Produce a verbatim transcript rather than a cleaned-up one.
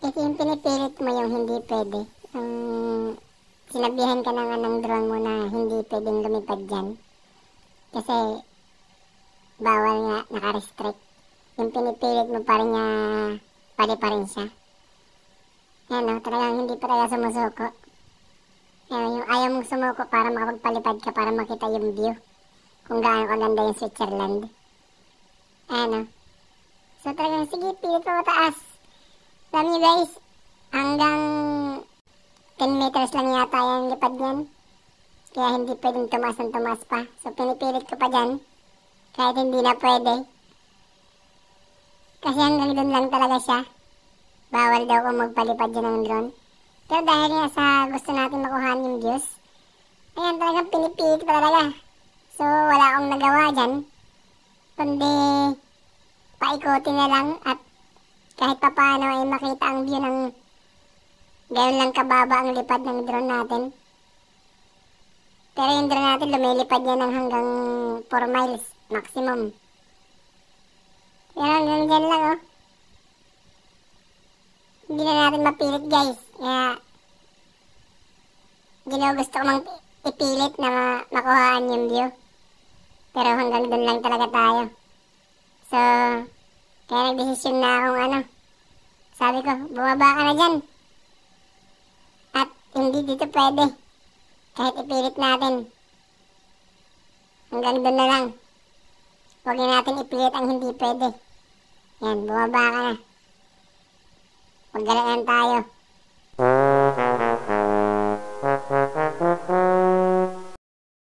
Kasi yung pinipilit mo yung hindi pwede. Yung sinabihan ka na nga ng drone mo na hindi pwedeng lumipad dyan. Kasi bawal nga, naka-restrict. Yung pinipilit mo pa rin niya, pwede pa rin siya. Yan o, talagang hindi pa talaga sumusuko. Yan, yung ayaw mong sumuko para makapagpalipad ka para makita yung view. Kung gaano kaganda yung Switzerland. Ayan o. So talagang sige, pilit pa mataas. Alam nyo guys, hanggang ten meters lang yata yung lipad yan. Kaya hindi pwedeng tumaas ng tumaas pa. So pinipilit ko pa dyan. Kahit hindi na pwede. Kasi hanggang doon lang talaga siya. Bawal daw kung magpalipad dyan ng drone. Pero dahil nga sa gusto natin makuhaan yung views, ayan talagang pinipilit pa talaga. So wala akong nagawa dyan. Kundi paikutin na lang at kahit pa paano ay makita ang view ng gano'n lang kababa ang lipad ng drone natin. Pero yung drone natin lumilipad niya ng hanggang four miles maximum. Yan hanggang dyan lang oh. Hindi na natin mapilit guys. Kaya ginugusto ko mang ipilit na ma makuhaan yung view. Pero hanggang doon lang talaga tayo. So, kaya nagdesisyon na akong ano. Sabi ko, bumaba ka na dyan. At hindi dito pwede. Kahit ipilit natin. Hanggang doon na lang. Huwag na natin ipilit ang hindi pwede. Yan, bumaba ka na. Maggalaan tayo.